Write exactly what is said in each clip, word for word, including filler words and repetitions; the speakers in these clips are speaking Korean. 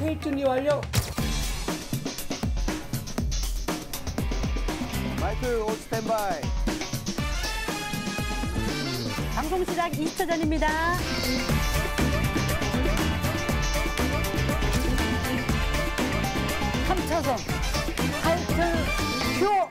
케이크 준비 완료. 마이크 올 스탠바이. 방송 시작 이십 초 전입니다. 삼 차선 타이틀 큐.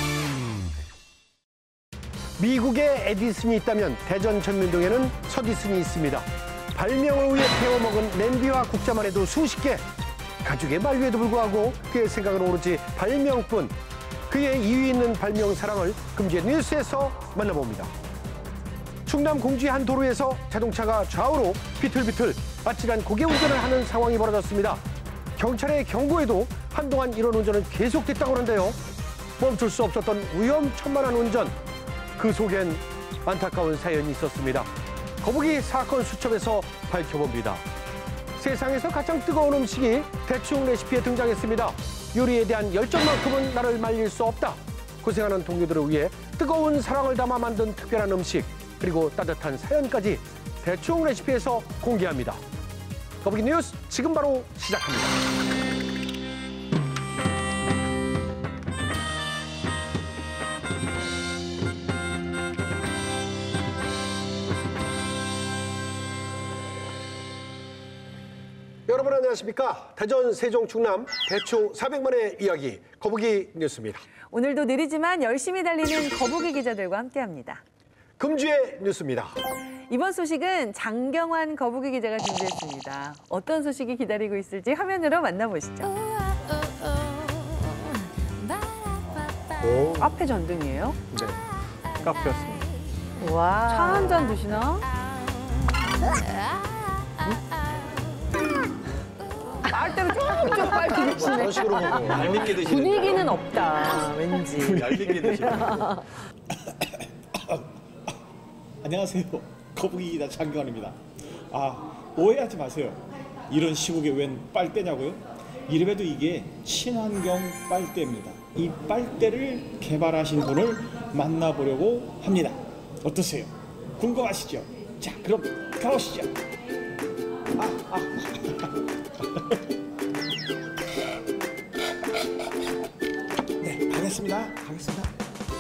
미국에 에디슨이 있다면 대전 전민동에는 서디슨이 있습니다. 발명을 위해 태워먹은 냄비와 국자만 해도 수십 개. 가족의 만류에도 불구하고 그의 생각은 오로지 발명뿐. 그의 이유 있는 발명 사랑을 금주의 뉴스에서 만나봅니다. 충남 공주의 한 도로에서 자동차가 좌우로 비틀비틀 아찔한 고개 운전을 하는 상황이 벌어졌습니다. 경찰의 경고에도 한동안 이런 운전은 계속됐다고 하는데요. 멈출 수 없었던 위험천만한 운전. 그 속엔 안타까운 사연이 있었습니다. 거북이 사건 수첩에서 밝혀봅니다. 세상에서 가장 뜨거운 음식이 대충 레시피에 등장했습니다. 요리에 대한 열정만큼은 나를 말릴 수 없다. 고생하는 동료들을 위해 뜨거운 사랑을 담아 만든 특별한 음식, 그리고 따뜻한 사연까지 대충 레시피에서 공개합니다. 거북이 뉴스 지금 바로 시작합니다. 여러분 안녕하십니까? 대전, 세종, 충남 대충 사백만의 이야기 거북이 뉴스입니다. 오늘도 느리지만 열심히 달리는 거북이 기자들과 함께합니다. 금주의 뉴스입니다. 이번 소식은 장경환 거북이 기자가 준비했습니다. 어떤 소식이 기다리고 있을지 화면으로 만나보시죠. 오. 카페 전등이에요? 네, 카페였습니다. 와. 차 한 잔 드시나? 빨대로 쭉쭉 빨리 드시네. 그런 식으로 먹어. 얄밉게 드시는. 분위기는 없다, 왠지. 얄밉게 드시는. 안녕하세요. 거북이 기자 장경환입니다. 아, 오해하지 마세요. 이런 시국에 웬 빨대냐고요? 이름에도 이게 친환경 빨대입니다. 이 빨대를 개발하신 분을 만나보려고 합니다. 어떠세요? 궁금하시죠? 자, 그럼 가보시죠. 아, 아. 네, 가겠습니다. 가겠습니다.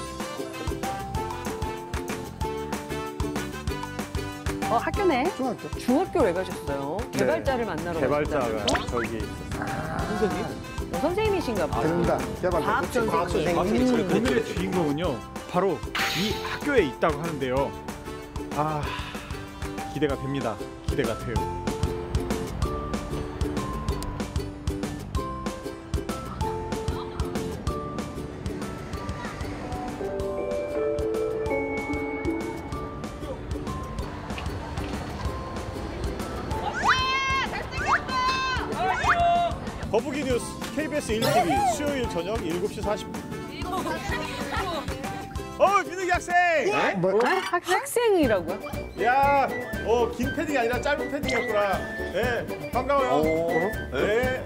어, 학교네? 중학교. 중학교 왜 가셨어요? 개발자를 만나러 개발자가 가셨다면서? 저기 있었어요. 선생님? 어, 선생님이신가 봐요. 됩니다. 개발. 과학 선생님. 선생님. 오늘의 주인공은요, 바로 이 학교에 있다고 하는데요. 아, 기대가 됩니다. 기대가 돼요. 거북이 뉴스 케이비에스 일 티비 수요일 저녁 일곱 시 사십 분. 어, 민욱이 학생! 뭐? 학, 학생이라고요? 야, 어, 긴 패딩이 아니라 짧은 패딩이었구나. 네, 반가워요. 네.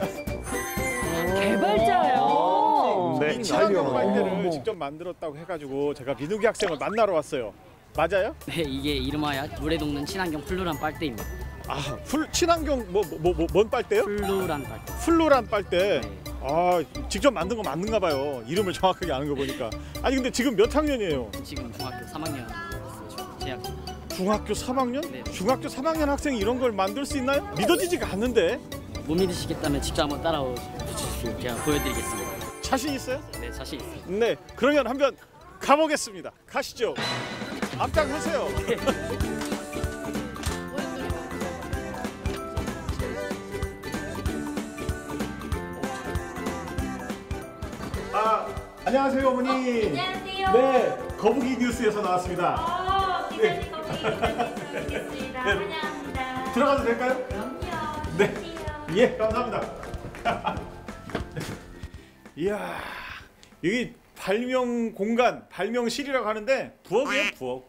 개발자예요. 네, 이 친환경 오. 빨대를 직접 만들었다고 해가지고 제가 민욱이 학생을 만나러 왔어요. 맞아요? 네, 이게 이름하여 물에 녹는 친환경 플루란 빨대입니다. 아, 풀 친환경 뭐 뭐 뭐 뭔 빨대요? 플루란 빨대. 플루란 빨대. 네. 아, 직접 만든 거 맞는가 봐요. 이름을 정확하게 아는 거 보니까. 아니 근데 지금 몇 학년이에요? 지금 중학교 삼 학년 재학 중. 중학교 삼 학년? 네. 중학교 삼 학년 학생이 이런 걸 만들 수 있나요? 믿어지지가 않는데. 못 믿으시겠다면 직접 한번 따라오십시오. 제가 보여드리겠습니다. 자신 있어요? 네, 자신 있습니다. 네. 그러면 한번 가보겠습니다. 가시죠. 앞장서세요. 아, 안녕하세요 어머니. 안녕하세요. 네, 거북이 뉴스에서 나왔습니다. 어, 기자님 네. 거기 뵙겠습니다. 네. 환영합니다. 들어가도 될까요? 그럼요. 네. 안녕하세요. 예, 감사합니다. 이야, 여기 발명 공간, 발명실이라고 하는데 부엌이에요, 부엌.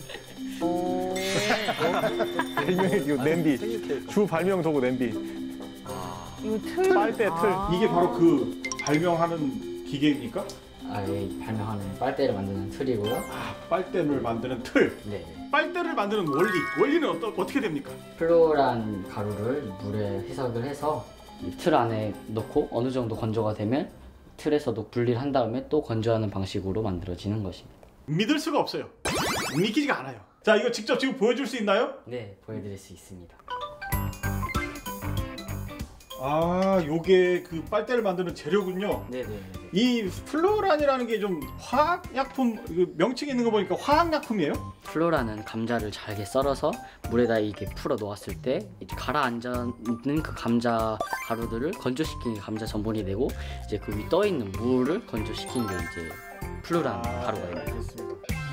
발명의 기호 냄비. 주 발명 도구 냄비. 이거 틀. 빨대 틀. 아. 이게 바로 그 발명하는 기계입니까? 아, 예, 발명하는 빨대를 만드는 틀이고요. 아, 빨대를 만드는 틀. 네. 빨대를 만드는 원리. 원리는 어떠, 어떻게 됩니까? 플로란 가루를 물에 희석을 해서 이 틀 안에 넣고 어느 정도 건조가 되면 틀에서도 분리를 한 다음에 또 건조하는 방식으로 만들어지는 것입니다. 믿을 수가 없어요. 믿기지가 않아요. 자, 이거 직접 지금 보여줄 수 있나요? 네, 보여드릴 수 있습니다. 아, 요게 그 빨대를 만드는 재료군요. 네네. 이 플로란이라는 게 좀 화학약품, 그 명칭이 있는 거 보니까 화학약품이에요? 플로라는 감자를 잘게 썰어서 물에다 이렇게 풀어 놓았을 때 이제 가라앉아 있는 그 감자 가루들을 건조시킨 게 감자 전분이 되고 이제 그 위 떠 있는 물을 건조시킨 게 이제 플로란 아, 가루가 됩니다. 알겠습니다.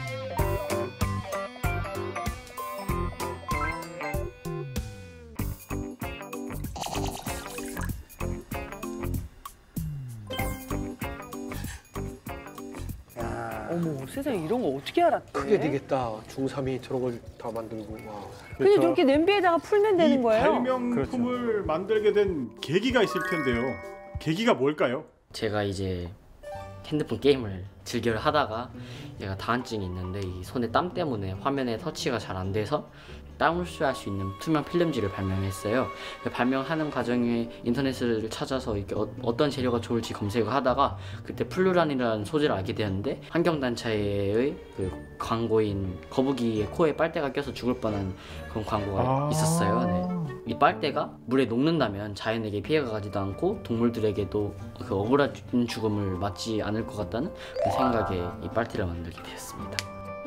어머, 세상에 이런 거 어떻게 알았대? 크게 되겠다. 중삼이 저런 걸 다 만들고. 와. 근데 저렇게 냄비에다가 풀면 되는 이 거예요? 발명품을 만들게 된 계기가 있을 텐데요. 계기가 뭘까요? 제가 이제 핸드폰 게임을 즐겨 하다가 얘가 다한증이 있는데 이 손에 땀 때문에 화면에 터치가 잘 안 돼서 땀 흡수할 수 있는 투명 필름지를 발명했어요. 발명하는 과정에 인터넷을 찾아서 이렇게 어, 어떤 재료가 좋을지 검색을 하다가 그때 플루란이라는 소재를 알게 되었는데 환경단체의 그 광고인 거북이의 코에 빨대가 껴서 죽을 뻔한 그런 광고가 아 있었어요. 네. 이 빨대가 물에 녹는다면 자연에게 피해가 가지도 않고 동물들에게도 그 억울한 죽음을 맞지 않을 것 같다는 그 생각에 이 빨대를 만들게 되었습니다.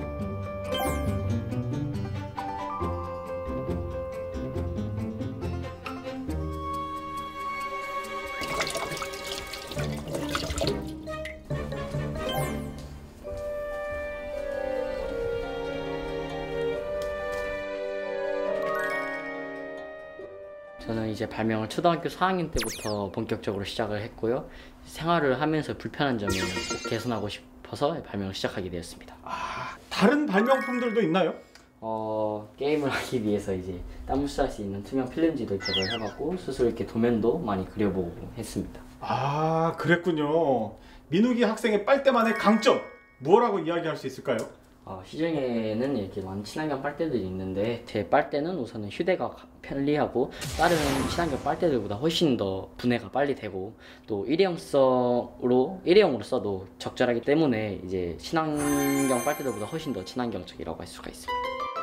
저는 이제 발명을 초등학교 사 학년 때부터 본격적으로 시작을 했고요. 생활을 하면서 불편한 점을 꼭 개선하고 싶어서 발명을 시작하게 되었습니다. 아, 다른 발명품들도 있나요? 어, 게임을 하기 위해서 이제 땀 흡수할 수 있는 투명 필름지도 제작을 해봤고 스스로 이렇게 도면도 많이 그려보고 했습니다. 아, 그랬군요. 민욱이 학생의 빨대만의 강점 뭐라고 이야기할 수 있을까요? 어, 시중에는 이렇게 많은 친환경 빨대들이 있는데 제 빨대는 우선은 휴대가 편리하고 다른 친환경 빨대들보다 훨씬 더 분해가 빨리 되고 또 일회용성으로 일회용으로 써도 적절하기 때문에 이제 친환경 빨대들보다 훨씬 더 친환경적이라고 할 수가 있습니다.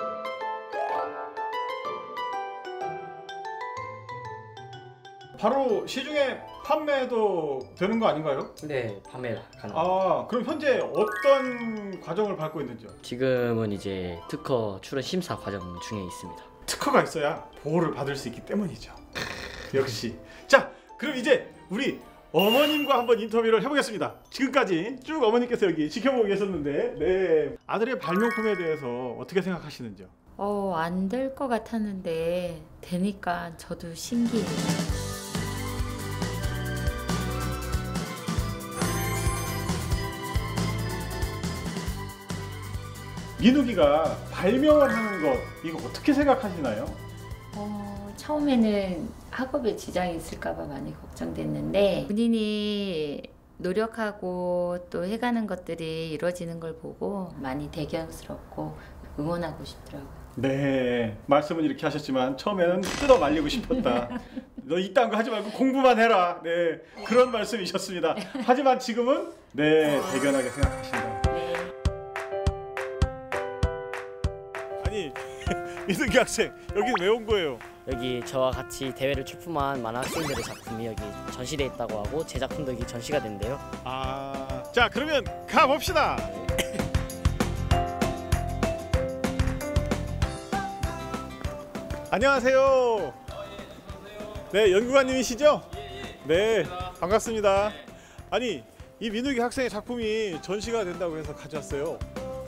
바로 시중에 판매도 되는 거 아닌가요? 네, 판매 가능. 아, 그럼 현재 어떤 과정을 밟고 있는지요? 지금은 이제 특허 출원 심사 과정 중에 있습니다. 특허가 있어야 보호를 받을 수 있기 때문이죠. 역시. 자, 그럼 이제 우리 어머님과 한번 인터뷰를 해보겠습니다. 지금까지 쭉 어머님께서 여기 지켜보고 계셨는데, 네, 아들의 발명품에 대해서 어떻게 생각하시는지요? 어, 안 될 것 같았는데 되니까 저도 신기해요. 민욱이가 발명을 하는 것 이거 어떻게 생각하시나요? 어, 처음에는 학업에 지장이 있을까 봐 많이 걱정됐는데 본인이 노력하고 또 해가는 것들이 이루어지는 걸 보고 많이 대견스럽고 응원하고 싶더라고요. 네, 말씀은 이렇게 하셨지만 처음에는 뜯어 말리고 싶었다. 너 이딴 거 하지 말고 공부만 해라. 네, 그런 말씀이셨습니다. 하지만 지금은 네, 대견하게 생각하신다. 아니, 민욱이 학생 여기는 왜 온 거예요? 여기 저와 같이 대회를 출품한 많은 학생들의 작품이 여기 전시돼 있다고 하고 제 작품도 여기 전시가 된대요. 아, 자 그러면 가 봅시다. 안녕하세요. 네, 연구관님이시죠? 네, 반갑습니다. 아니, 이 민욱이 학생의 작품이 전시가 된다고 해서 가져왔어요.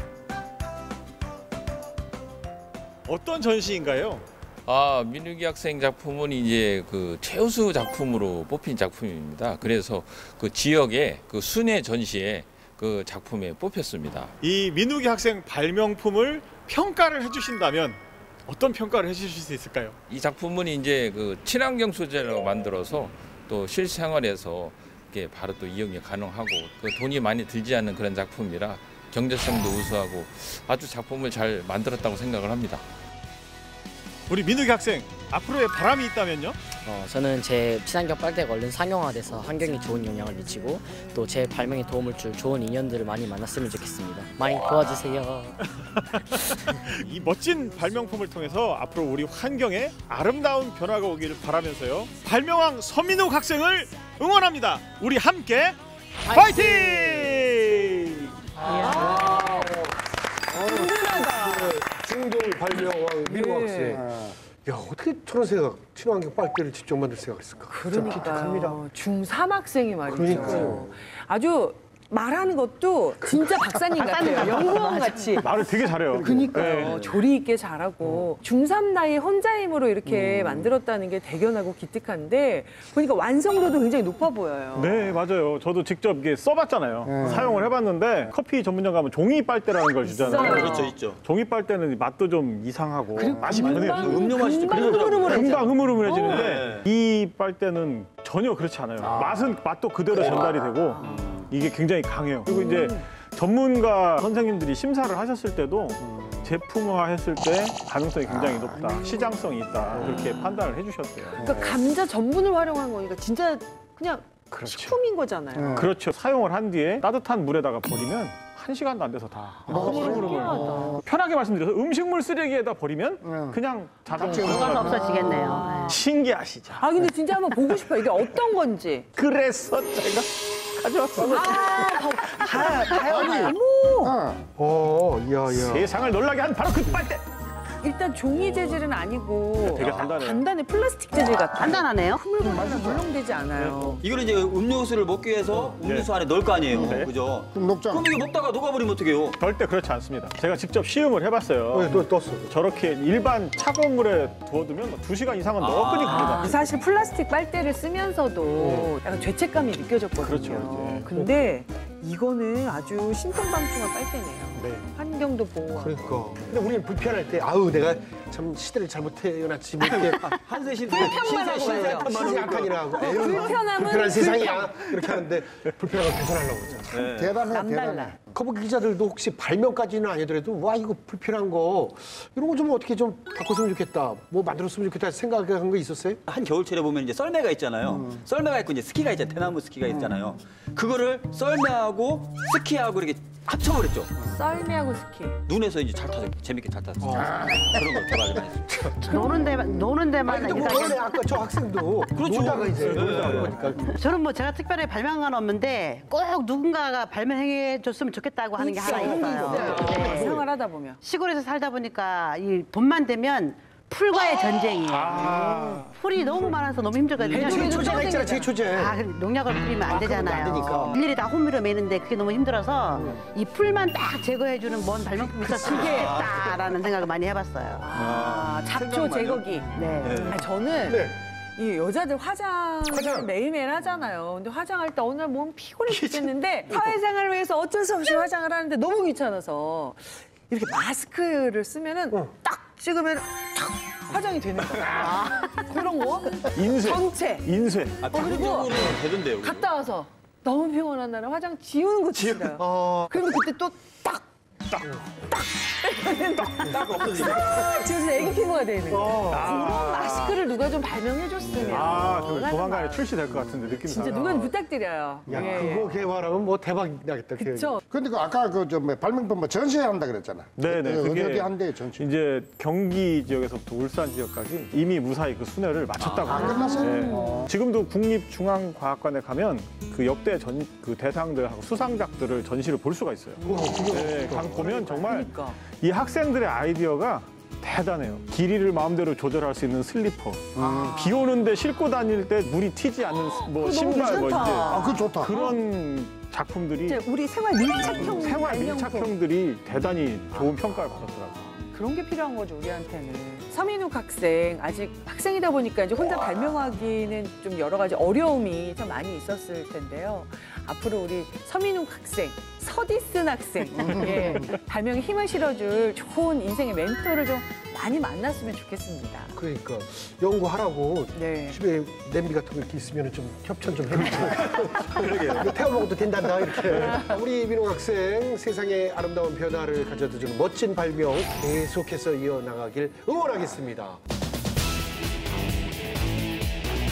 어떤 전시인가요? 아, 민욱이 학생 작품은 이제 그 최우수 작품으로 뽑힌 작품입니다. 그래서 그 지역의 그 순회 전시에 그 작품에 뽑혔습니다. 이 민욱이 학생 발명품을 평가를 해주신다면 어떤 평가를 해주실 수 있을까요? 이 작품은 이제 그 친환경 소재로 만들어서 또 실생활에서 이렇게 바로 또 이용이 가능하고 그 돈이 많이 들지 않는 그런 작품이라 경제성도 우수하고 아주 작품을 잘 만들었다고 생각을 합니다. 우리 민욱이 학생 앞으로의 바람이 있다면요? 어, 저는 제 친환경 빨대가 얼른 상용화돼서 환경에 좋은 영향을 미치고 또 제 발명에 도움을 줄 좋은 인연들을 많이 만났으면 좋겠습니다. 많이 도와주세요. 이 멋진 발명품을 통해서 앞으로 우리 환경에 아름다운 변화가 오길 바라면서요. 발명왕 서민욱 학생을 응원합니다. 우리 함께 파이팅! 중동 발명왕 민욱 네. 학생. 야, 어떻게 저런 생각, 친환경 빨대를 직접 만들 생각을 했을까? 그러니까요. 중삼 학생이 말이죠. 그러니까요. 아주 말하는 것도 진짜 박사님 같아요. 연구원 같이. 말을 되게 잘해요. 그니까요. 네. 조리 있게 잘하고 중삼 나이에 혼자 힘으로 이렇게 만들었다는 게 대견하고 기특한데 보니까 완성도도 굉장히 높아 보여요. 네, 맞아요. 저도 직접 이게 써봤잖아요. 사용을 해봤는데 커피 전문점 가면 종이 빨대라는 걸 주잖아요. 있어요. 그렇죠, 있죠. 종이 빨대는 맛도 좀 이상하고 맛이 변해요. 음료 맛이 좀 금방 그러더라고요. 흐물흐물해져. 금방 흐물흐물해지는데 네. 이 빨대는 전혀 그렇지 않아요. 맛은 맛도 그대로 전달이 되고 이게 굉장히 강해요. 그리고 이제 전문가 선생님들이 심사를 하셨을 때도 제품화했을 때 가능성이 굉장히 높다, 시장성이 있다 그렇게 판단을 해주셨어요. 그러니까 감자 전분을 활용한 거니까 진짜 그냥 그렇죠. 식품인 거잖아요. 그렇죠. 사용을 한 뒤에 따뜻한 물에다가 버리면 한 시간도 안 돼서 다 흐물흐물. 편하게 말씀드려서 음식물 쓰레기에다 버리면 그냥 자동으로 뭐가 없어지겠네요. 신기하시죠? 아 근데 진짜 한번 보고 싶어요. 이게 어떤 건지. 그래서 제가 가져왔어요. 아, 봐요. 어머. 어, 이야, 이야. 세상을 놀라게 한 바로 그 빨대. 일단 종이 재질은 아니고 되게 단단해요. 단단해 플라스틱 재질 같아. 단단하네요. 흐물흐물하게 물렁대지 않아요. 이거는 이제 음료수를 먹기 위해서 음료수 안에 넣을 거 아니에요. 네. 그죠? 그럼 녹잖아. 그럼 이게 먹다가 녹아버리면 어떡해요? 절대 그렇지 않습니다. 제가 직접 시음을 해봤어요. 어, 또 떴어. 저렇게 일반 차가운 물에 두어두면 두 시간 이상은 너끈히 갑니다. 사실 플라스틱 빨대를 쓰면서도 약간 죄책감이 느껴졌거든요. 그렇죠, 이제. 근데 이거는 아주 신통방통한 빨대네요. 네. 환경도 보호하고. 그러니까. 근데 우리는 불편할 때, 아우, 내가 참 시대를 잘못 태어났지. 뭐 이렇게 한세 신 불편만 하고 그래요. 신세약한이라 하고. 에휴, 불편함은 불편한 세상이야. 이렇게 하는데 불편한 걸 개선하려고 그러잖아. 대단해, 남달라. 대단해. 거북이 기자들도 혹시 발명까지는 아니더라도 와 이거 불편한 거 이런 거 좀 어떻게 좀 바꿨으면 좋겠다 뭐 만들었으면 좋겠다 생각한 거 있었어요? 한 겨울철에 보면 이제 썰매가 있잖아요. 썰매가 있고 이제 스키가 있잖아요. 대나무 스키가 있잖아요. 그거를 썰매하고 스키하고 이렇게 합쳐버렸죠. 썰매하고 스키. 눈에서 이제 잘 타서 재밌게 잘 타서 그런 걸 좋아하지 많이 했어요. 노는 데만 노는 데만 아니 근데 뭐 원래 아까 저 학생도 그렇죠. 놀다가 이제 네. 놀다 보니까 저는 뭐 제가 특별히 발명한 건 없는데 꼭 누군가가 발명해 줬으면 좋겠다고 하는 게 하나 있어요. 네. 생활하다 보면. 시골에서 살다 보니까 이 봄만 되면 풀과의 전쟁이에요. 풀이 너무 많아서 너무 힘들거든요. 제초제가 있잖아 제초제. 아, 농약을 뿌리면 안 아, 그건 안 되잖아요. 되니까. 일일이 다 호미로 매는데 그게 너무 힘들어서 이 풀만 딱 제거해주는 뭔 발명품이 있었으면 좋겠다라는 생각을 많이 해봤어요. 아, 잡초 제거기. 네. 아니, 저는 네. 이 여자들 화장을 화장. 매일매일 하잖아요. 근데 화장할 때 어느 날 몸 피곤해 죽겠는데 사회생활을 위해서 어쩔 수 없이 화장을 하는데 너무 귀찮아서 이렇게 마스크를 쓰면은 딱 찍으면 탁 화장이 되는 거야. 그런 거? 인쇄. 전체. 인쇄. 아, 그리고 기본적으로 되던데요. 갔다 와서 너무 피곤한 날은 화장 지우는 거 싫어요. 어, 그리고 그때 또 딱, 딱 없어지네. 지워서 애기 피부가 되는 거. 어. 그런 마스크를 누가 좀 발명해줬으면. 아, 그 하는 조만간에 마음. 출시될 것 같은데 느낌이 진짜 누가 좀 부탁드려요. 야 예, 그거 개발하면 뭐 대박 나겠다. 그 그쵸. 근데 그 아까 그저 발명품 뭐 전시한다 그랬잖아. 네네. 어, 어디 그게 어디 한대 전시. 이제 경기 지역에서부터 울산 지역까지 이미 무사히 그 순회를 마쳤다고. 아, 해요. 끝났어요? 네. 어. 지금도 국립중앙과학관에 가면 그 역대 전, 그 대상들하고 수상작들을 전시를 볼 수가 있어요. 네, 강 보면 정말 그러니까. 이 학생들의 아이디어가 대단해요. 길이를 마음대로 조절할 수 있는 슬리퍼. 비 오는데 신고 다닐 때 물이 튀지 않는 뭐 그거 신발 너무 뭐 이제 아, 그거 좋다. 그런 작품들이 이제 우리 생활 밀착형 생활 발명품. 밀착형들이 대단히 좋은 평가를 받았더라고요. 그런 게 필요한 거죠, 우리한테는. 서민욱 학생, 아직 학생이다 보니까 이제 혼자 발명하기는 좀 여러 가지 어려움이 좀 많이 있었을 텐데요. 앞으로 우리 서민욱 학생, 서디슨 학생, 예, 발명에 힘을 실어줄 좋은 인생의 멘토를 좀 많이 만났으면 좋겠습니다. 그러니까 연구하라고 네. 집에 냄비 같은 거 이렇게 있으면 좀 협찬 좀 해주세요. 그러게요. 이거 태워 먹어도 된단다 이렇게. 우리 민호 학생 세상의 아름다운 변화를 가져다주는 멋진 발명 계속해서 이어나가길 응원하겠습니다.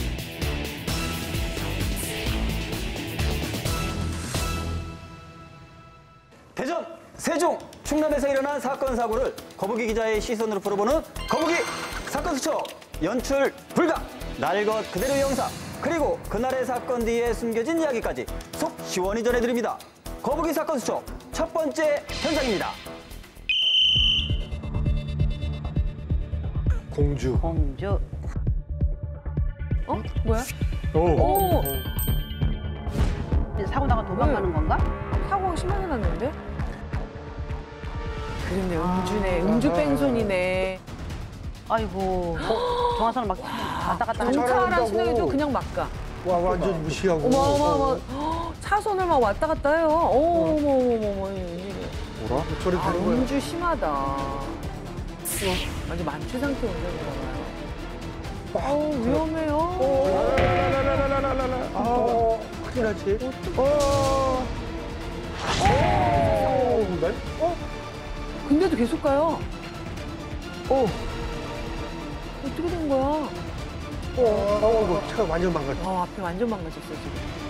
대전, 세종, 충남에서 일어난 사건 사고를 거북이 기자의 시선으로 풀어보는 거북이 사건 수첩 연출 불가 날 것 그대로의 영상 그리고 그날의 사건 뒤에 숨겨진 이야기까지 속 시원히 전해드립니다. 거북이 사건 수첩 첫 번째 현장입니다. 공주. 공주. 어? 뭐야? 오. 오! 사고 나가 도망가는 건가? 사고가 심하게 났는데? 그렇네, 음주네. 음주 뺑소니네. 아이고. 어, 정화선을 막 왔다 갔다 하는 경찰한 잘한다고. 신호에도 그냥 막가. 와 완전 무시하고. 어머, 어머, 어머. 헉, 차선을 막 왔다 갔다 해요. 어머, 어머, 어머, 어머. 웬일이야. 뭐라? 저리 아, 되는 거야. 음주 심하다. 완전 만취 상태 운전인가 봐요. 아우, 위험해요. 라라라라라라라라. 아, 큰일 나지. 어. 어. 날? 어? 근데도 계속 가요. 어. 어떻게 된 거야? 어. 어. 차가 완전 망가졌어. 아, 앞에 완전 망가졌어, 지금.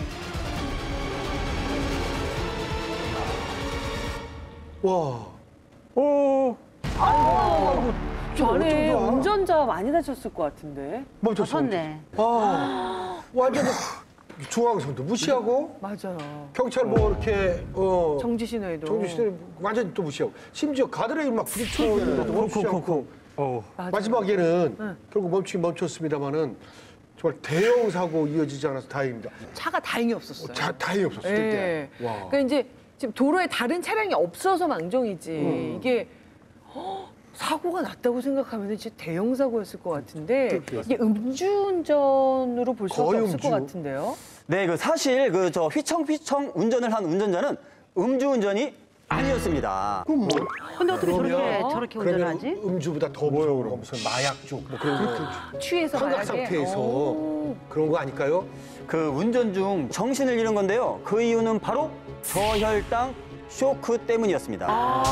와. 어. 아이고, 저 안에 어쩌다. 운전자 많이 다쳤을 것 같은데. 멈췄어. 섰네. 아. 완전 중앙선도 무시하고 맞아요. 경찰 뭐 이렇게 어 정지 신호에도. 정지 시대 완전 또 무시하고 심지어 가드레일 막 부딪히는데도 멈추지 않고 어. 맞아요. 마지막에는 네. 결국 멈추긴 멈췄습니다만은 정말 대형 사고 이어지지 않아서 다행입니다. 차가 다행히 없었어요. 자, 다행히 없었어요. 예. 그때. 와. 그러니까 이제 지금 도로에 다른 차량이 없어서 망정이지. 음. 이게 허, 사고가 났다고 생각하면 진짜 대형 사고였을 것 같은데 이게 음주운전으로 볼 수가 거의 없을 것 음주. 같은데요. 네, 그 사실 그 저 휘청휘청 운전을 한 운전자는 음주운전이 아니었습니다. 그럼 뭐? 근데 어떻게 저렇게 그러면- 저렇게 그러면 운전하지? 음주보다 더 무서워. 그럼 무슨 마약 쪽 뭐 그런 거. 취해서 환각 만약에- 상태에서 오. 그런 거 아닐까요? 그 운전 중 정신을 잃은 건데요. 그 이유는 바로 저혈당 쇼크 때문이었습니다.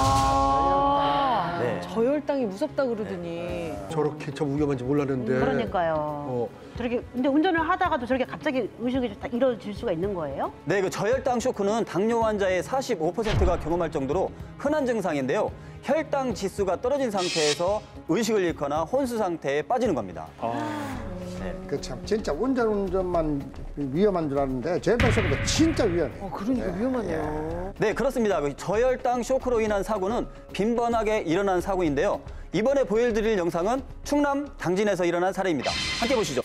아, 네. 저혈당이 무섭다 그러더니 저렇게 참 위험한지 몰랐는데. 그러니까요. 어. 저렇게 근데 운전을 하다가도 저렇게 갑자기 의식이 다 이뤄질 수가 있는 거예요? 네, 그 저혈당 쇼크는 당뇨 환자의 사십오 퍼센트가 경험할 정도로 흔한 증상인데요. 혈당 지수가 떨어진 상태에서 의식을 잃거나 혼수 상태에 빠지는 겁니다. 그 참 진짜 운전 운전만 위험한 줄 알았는데 저혈당 쇼크가 진짜 위험해. 어, 그러니까 위험하네요. 네, 그렇습니다. 그 저혈당 쇼크로 인한 사고는 빈번하게 일어난 사고인데요. 이번에 보여드릴 영상은 충남 당진에서 일어난 사례입니다. 함께 보시죠.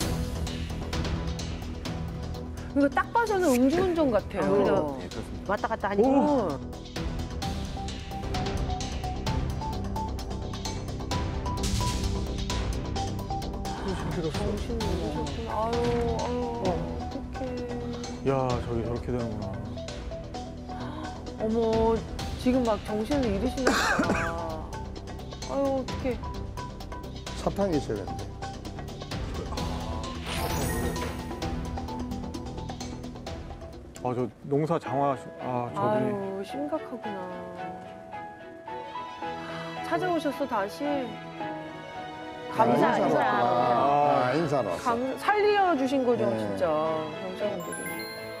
이거 딱 봐서는 음주운전 같아요. 아, 우리가 왔다 갔다 하니까. 오. 정신이 잃으셨구나. 아유, 아유, 어떡해. 야, 저기 저렇게 되는구나. 어머, 지금 막 정신을 잃으시나 보다. 아유, 어떡해. 사탕이 있어야 되는데. 아, 저 농사 장화 아, 저기 아유, 심각하구나. 찾아오셨어, 다시? 감사, 인사로 인사. 왔구나. 아, 인사로 왔어. 감, 살려주신 거죠, 네. 진짜. 경찰분들이.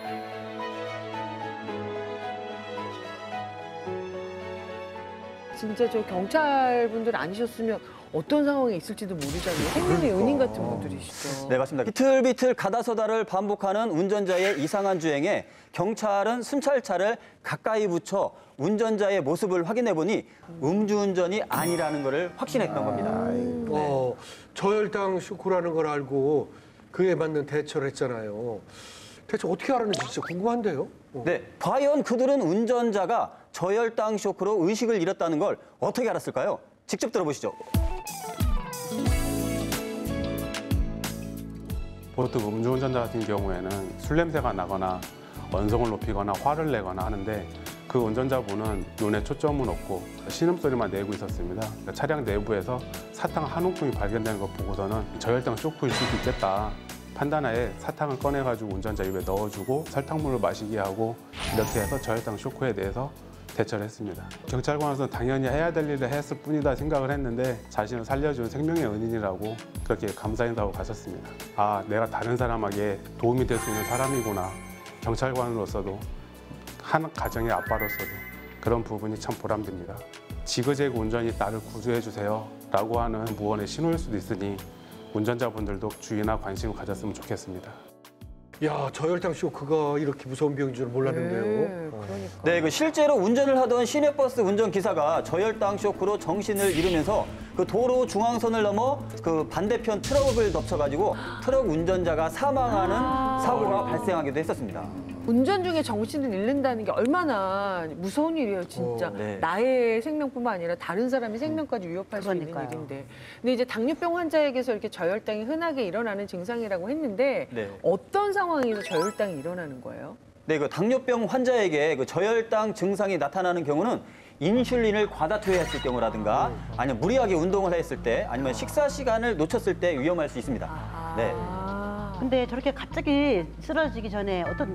진짜 저 경찰분들 아니셨으면 어떤 상황에 있을지도 모르잖아요. 생명의 은인 같은 분들이시죠. 네, 맞습니다. 비틀비틀 가다서다를 반복하는 운전자의 이상한 주행에 경찰은 순찰차를 가까이 붙여 운전자의 모습을 확인해 보니 음주운전이 아니라는 것을 확신했던 겁니다. 어, 저혈당 쇼크라는 걸 알고 그에 맞는 대처를 했잖아요. 대체 어떻게 알았는지 진짜 궁금한데요. 어. 네, 과연 그들은 운전자가 저혈당 쇼크로 의식을 잃었다는 걸 어떻게 알았을까요? 직접 들어보시죠. 보통 음주운전자 같은 경우에는 술 냄새가 나거나 언성을 높이거나 화를 내거나 하는데 그 운전자분은 눈에 초점은 없고 신음소리만 내고 있었습니다. 그러니까 차량 내부에서 사탕 한 움큼이 발견된 것 보고서는 저혈당 쇼크일 수도 있겠다. 판단하에 사탕을 꺼내가지고 운전자 입에 넣어주고 설탕물을 마시게 하고 이렇게 해서 저혈당 쇼크에 대해서 대처를 했습니다. 경찰관으로서 당연히 해야 될 일을 했을 뿐이다 생각을 했는데 자신을 살려준 생명의 은인이라고 그렇게 감사 인사하고 가셨습니다. 아, 내가 다른 사람에게 도움이 될 수 있는 사람이구나. 경찰관으로서도 한 가정의 아빠로서도 그런 부분이 참 보람됩니다. 지그재그 운전이 나를 구조해 주세요 라고 하는 무언의 신호일 수도 있으니 운전자분들도 주의나 관심을 가졌으면 좋겠습니다. 야, 저혈당 쇼크가 이렇게 무서운 병인 줄 몰랐는데요. 네, 그러니까. 네, 그 실제로 운전을 하던 시내버스 운전기사가 저혈당 쇼크로 정신을 잃으면서 그 도로 중앙선을 넘어 그 반대편 트럭을 덮쳐가지고 트럭 운전자가 사망하는 아. 사고가 발생하기도 했었습니다. 운전 중에 정신을 잃는다는 게 얼마나 무서운 일이에요, 진짜. 오, 네. 나의 생명뿐만 아니라 다른 사람의 생명까지 위협할 수 있는 그러니까요. 일인데. 근데 이제 당뇨병 환자에게서 이렇게 저혈당이 흔하게 일어나는 증상이라고 했는데 네. 어떤 상황에서 저혈당이 일어나는 거예요? 네, 그 당뇨병 환자에게 그 저혈당 증상이 나타나는 경우는 인슐린을 과다 투여했을 경우라든가 아니면 무리하게 운동을 했을 때 아니면 식사 시간을 놓쳤을 때 위험할 수 있습니다. 네. 아. 근데 저렇게 갑자기 쓰러지기 전에 어떤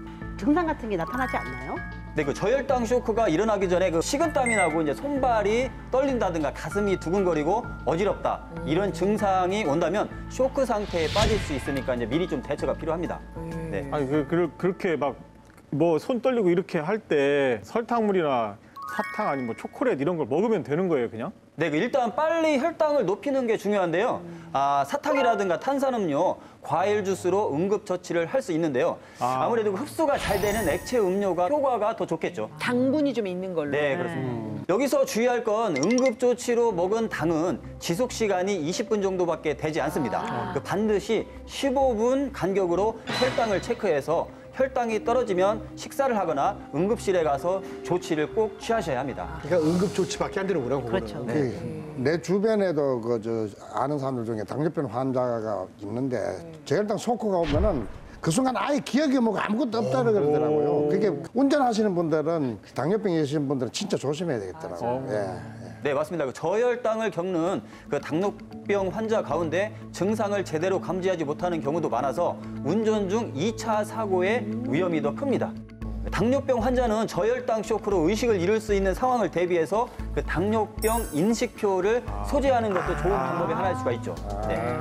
증상 같은 게 나타나지 않나요? 네, 그 저혈당 쇼크가 일어나기 전에 그 식은땀이 나고 이제 손발이 떨린다든가 가슴이 두근거리고 어지럽다 이런 증상이 온다면 쇼크 상태에 빠질 수 있으니까 이제 미리 좀 대처가 필요합니다. 네. 아니 그, 그 그렇게 막 뭐 손 떨리고 이렇게 할 때 설탕물이나 사탕 아니면 뭐 초콜릿 이런 걸 먹으면 되는 거예요, 그냥? 네, 그 일단 빨리 혈당을 높이는 게 중요한데요. 아, 사탕이라든가 탄산음료, 과일 주스로 응급 처치를 할 수 있는데요. 아. 아무래도 그 흡수가 잘 되는 액체 음료가 효과가 더 좋겠죠. 당분이 좀 있는 걸로. 네, 그렇습니다. 여기서 주의할 건 응급 조치로 먹은 당은 지속 시간이 이십 분 정도밖에 되지 않습니다. 그 반드시 십오 분 간격으로 혈당을 체크해서 혈당이 떨어지면 식사를 하거나 응급실에 가서 조치를 꼭 취하셔야 합니다. 그러니까 응급 조치밖에 안 되는구나, 그거는. 그렇죠. 네. 그, 내 주변에도 그 저 아는 사람들 중에 당뇨병 환자가 있는데 저혈당 쇼크가 오면은 그 순간 아예 기억이 뭐고 아무것도 없다 그러더라고요. 그게 운전하시는 분들은 당뇨병이 있으신 분들은 진짜 조심해야 되겠더라고요. 예. 네, 맞습니다. 그 저혈당을 겪는 그 당뇨병 환자 가운데 증상을 제대로 감지하지 못하는 경우도 많아서 운전 중 이 차 사고의 위험이 더 큽니다. 당뇨병 환자는 저혈당 쇼크로 의식을 잃을 수 있는 상황을 대비해서 그 당뇨병 인식표를 소지하는 것도 좋은 방법의 하나일 수가 있죠. 네.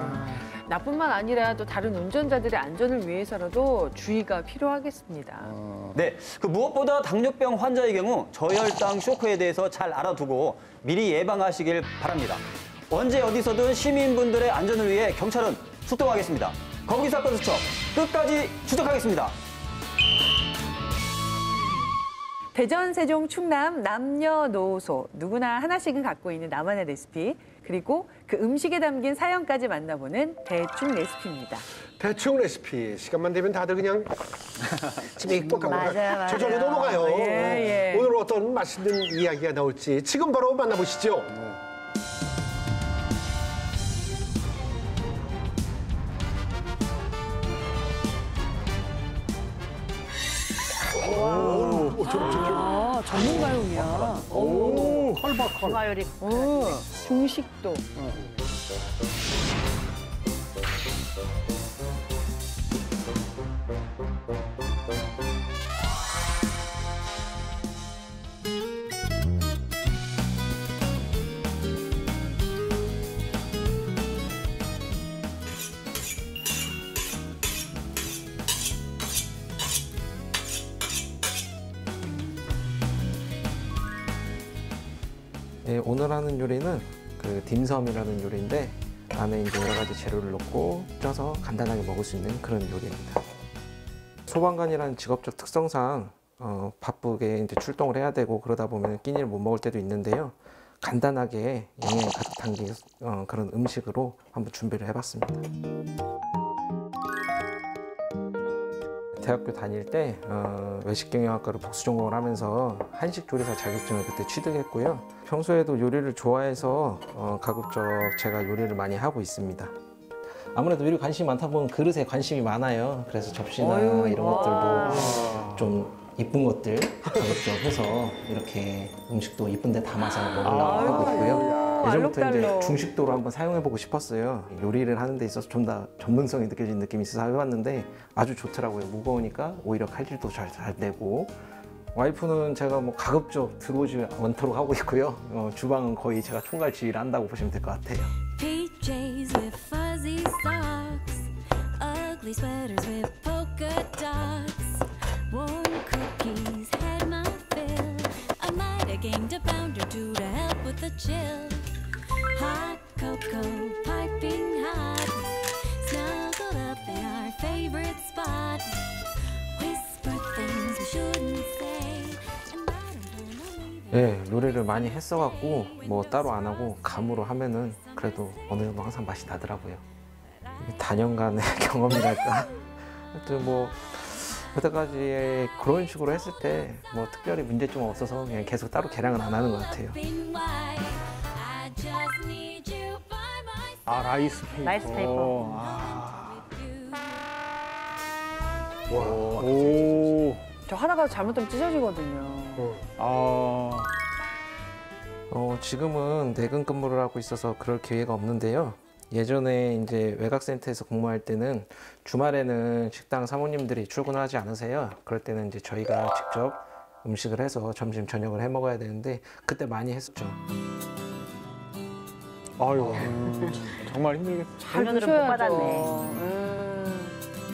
나뿐만 아니라 또 다른 운전자들의 안전을 위해서라도 주의가 필요하겠습니다. 네, 그 무엇보다 당뇨병 환자의 경우 저혈당 쇼크에 대해서 잘 알아두고 미리 예방하시길 바랍니다. 언제 어디서든 시민분들의 안전을 위해 경찰은 출동하겠습니다. 거북이 사건 수첩 끝까지 추적하겠습니다. 대전, 세종, 충남 남녀노소 누구나 하나씩은 갖고 있는 나만의 레시피 그리고 그 음식에 담긴 사연까지 만나보는 대충 레시피입니다. 대충 레시피. 시간만 되면 다들 그냥 집에 뻑 하고 맞아요, 맞아요. 저절로 넘어가요. 예, 예. 오늘 어떤 맛있는 이야기가 나올지 지금 바로 만나보시죠. 오, 저런 저런. 아, 전문가용이야. 오, 헐박헐. 중화요리. 오, 중식도. 예, 오늘 하는 요리는 그 딤섬이라는 요리인데 안에 이제 여러 가지 재료를 넣고 쪄서 간단하게 먹을 수 있는 그런 요리입니다. 소방관이라는 직업적 특성상 어, 바쁘게 이제 출동을 해야 되고 그러다 보면 끼니를 못 먹을 때도 있는데요. 간단하게 영양 가득 담긴 어, 그런 음식으로 한번 준비를 해봤습니다. 대학교 다닐 때 어, 외식경영학과를 복수 전공을 하면서 한식 조리사 자격증을 그때 취득했고요. 평소에도 요리를 좋아해서 어, 가급적 제가 요리를 많이 하고 있습니다. 아무래도 요리 관심이 많다 보면 그릇에 관심이 많아요. 그래서 접시나 어휴, 이런 와. 것들도 좀 이쁜 것들 가급적 해서 이렇게 음식도 이쁜 데 담아서 먹으려고 아유, 하고 있고요. 예전부터 이제 알록달록. 중식도로 한번 사용해보고 싶었어요. 요리를 하는 데 있어서 좀 더 전문성이 느껴지는 느낌이 있어서 해봤는데 아주 좋더라고요. 무거우니까 오히려 칼질도 잘, 잘 되고. 와이프는 제가 뭐 가급적 들어오지 않도록 하고 있고요. 어, 주방은 거의 제가 총괄 지휘를 한다고 보시면 될 것 같아요. P Js with fuzzy socks, ugly sweaters with polka dots, warm cookies had my fill of begging to pound your two to help with the chill. Hot cocoa, piping hot, snuggled up in our favorite spot. Whisper things we shouldn't say. 예, 노래를 많이 했어갖고 뭐 따로 안 하고 감으로 하면은 그래도 어느 정도 항상 맛이 나더라고요. 이게 다년간의 경험이랄까. 하여튼 뭐 여태까지 그런 식으로 했을 때 뭐 특별히 문제점 없어서 그냥 계속 따로 개량은 안 하는 것 같아요. 아 라이스 페이퍼. 라이스 페이퍼. 아. 와. 오. 저 하나가 잘못되면 찢어지거든요. 아. 어, 지금은 내근 근무를 하고 있어서 그럴 기회가 없는데요. 예전에 이제 외곽센터에서 근무할 때는 주말에는 식당 사모님들이 출근하지 않으세요. 그럴 때는 이제 저희가 직접 음식을 해서 점심 저녁을 해 먹어야 되는데 그때 많이 했었죠. 아유, 음, 정말 힘들겠어. 잘 오늘은 못 받았네. 음.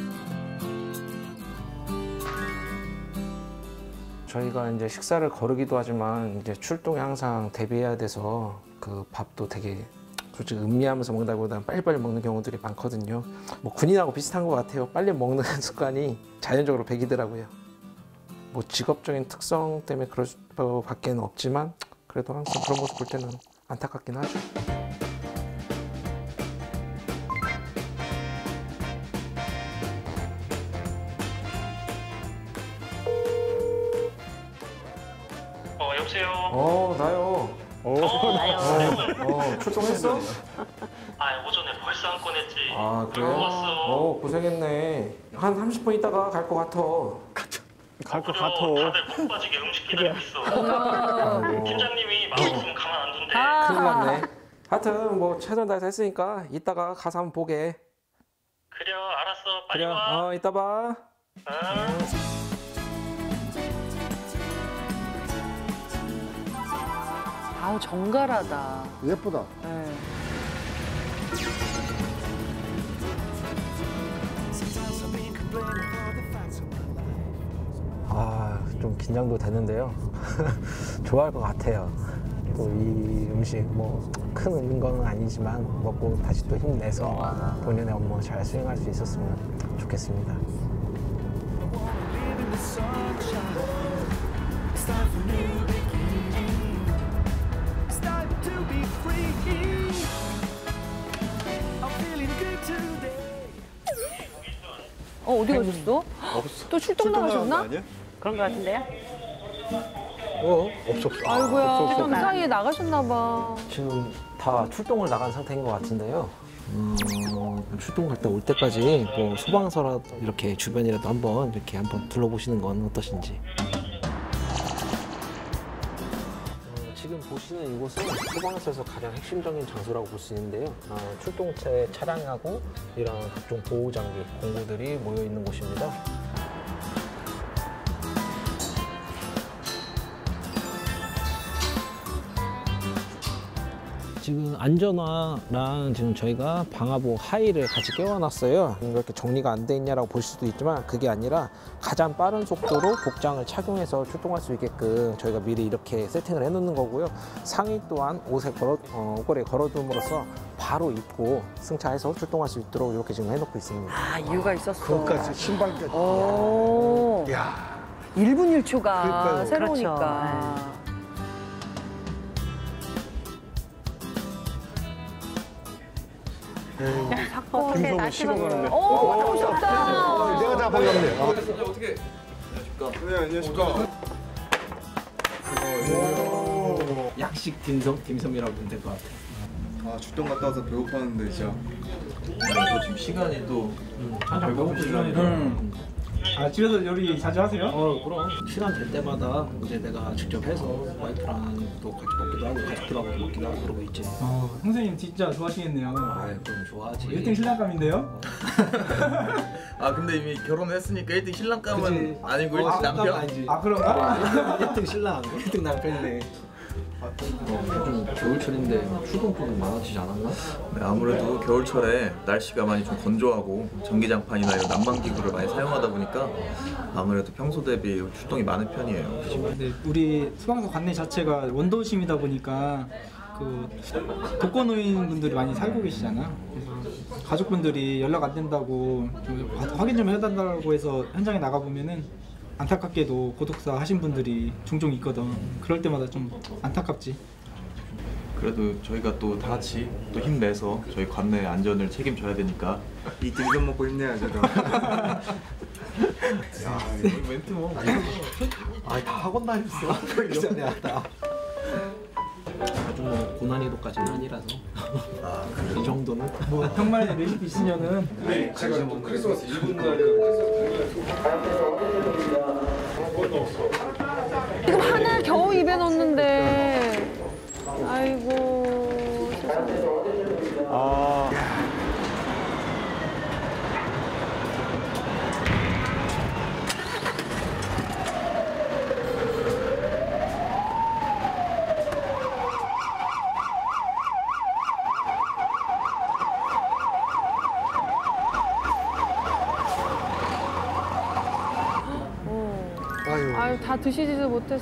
저희가 이제 식사를 거르기도 하지만 이제 출동에 항상 대비해야 돼서 그 밥도 되게 솔직히 음미하면서 먹는다기보다는 빨리빨리 먹는 경우들이 많거든요. 뭐 군인하고 비슷한 것 같아요. 빨리 먹는 습관이 자연적으로 배기더라고요. 뭐 직업적인 특성 때문에 그럴 수밖에 없지만 그래도 항상 그런 모습 볼 때는 안타깝긴 하죠. 어 여보세요. 어 나요. 어, 나요. 어 출동했어? 아 오전에 벌써 한 건 했지. 아 그래? 그리고 왔어. 어 고생했네. 한 삼십 분 있다가 갈 것 같아. 갈 것 같아. 다들 콩 빠지게 음식 기다리고 있어. 아이고. 팀장님이 마음 없으면 가만 안 둔대. 큰일 났네. 하여튼 뭐 최선 다해서 했으니까 이따가 가서 한번 보게. 그래 알았어. 빨리 그래. 와. 어 이따 봐. 아우 정갈하다. 예쁘다. 네. 아, 좀 긴장도 되는데요. 좋아할 것 같아요. 또 이 음식 뭐 큰 건 아니지만 먹고 다시 또 힘내서 본연의 업무 잘 수행할 수 있었으면 좋겠습니다. 어 어디 가셨어? 없어. 또 출동 나가셨나? 그런 것 같은데요? 어? 없어 없어. 아이고야. 없어, 없어. 그 사이에 나가셨나 봐. 지금 다 출동을 나간 상태인 것 같은데요. 음, 출동 갔다 올 때까지 뭐 소방서라 이렇게 주변이라도 한번 이렇게 한번 둘러보시는 건 어떠신지. 어, 지금 보시는 이곳은 소방서에서 가장 핵심적인 장소라고 볼 수 있는데요. 어, 출동체 차량하고 이런 각종 보호 장비, 공구들이 모여 있는 곳입니다. 지금 안전화랑 지금 저희가 방화복 하의를 같이 껴놨어요. 이렇게 정리가 안 돼 있냐라고 볼 수도 있지만 그게 아니라 가장 빠른 속도로 복장을 착용해서 출동할 수 있게끔 저희가 미리 이렇게 세팅을 해놓는 거고요. 상의 또한 옷에 걸어, 어, 옷걸이에 걸어둠으로써 바로 입고 승차해서 출동할 수 있도록 이렇게 지금 해놓고 있습니다. 아 이유가 있었어. 그것까지 신발까지. 오. 야. 일 분 일 초가 그러니까요. 새로우니까. 김성우 쉬러 가는데. 오 갔다 오셨다. 내가 다 보였네. 어. 어떻게? 네 안녕하십니까. 약식 딤섬? 딤섬이라고 보면 될 것 같아요. 아 출동 갔다 와서 배고팠는데 진짜. 아, 지금 시간이 또 배고픈 시간이라. 아 집에서 요리 자주 하세요? 어 그럼 시간 될 때마다 이제 내가 직접 해서 와이프랑 또 같이 먹기도 하고 가족들하고 먹기도 하고 그러고 있지. 어 선생님 진짜 좋아하시겠네요. 아 그럼 좋아하지. 일 등 신랑감인데요? 아 근데 이미 결혼했으니까 일 등 신랑감은 그치. 아니고 일 등 아, 남편? 아니지. 아 그런가? 일 등 신랑, 일 등 남편이네. 아 요즘 겨울철인데 출동폭은 많아지지 않았나? 네, 아무래도 겨울철에 날씨가 많이 좀 건조하고 전기장판이나 이런 난방기구를 많이 사용하다 보니까 아무래도 평소 대비 출동이 많은 편이에요. 네, 우리 소방서 관내 자체가 원도심이다 보니까 그 독거노인분들이 많이 살고 계시잖아요. 그래서 가족분들이 연락 안 된다고 좀 확인 좀 해달라고 해서 현장에 나가 보면은 안타깝게도 고독사 하신 분들이 종종 있거든. 그럴 때마다 좀 안타깝지. 그래도 저희가 또 다 같이 또 힘내서 저희 관내 안전을 책임져야 되니까 이 dimsum 먹고 힘내야죠. 야, 이거 멘트 뭐. 아니 다 학원 다녔어. 그러기 전에 왔다. 아주 뭐 고난이도까지는 아니라서. 아, 이 정도는. 뭐 형만의 레시피 있으면은. 네, 제가 뭐 크리스마스 일 분 날에 지금 하나 겨우 입에 넣었는데. 아이고. 세상에. 아. 아유, 다 드시지도 못했어.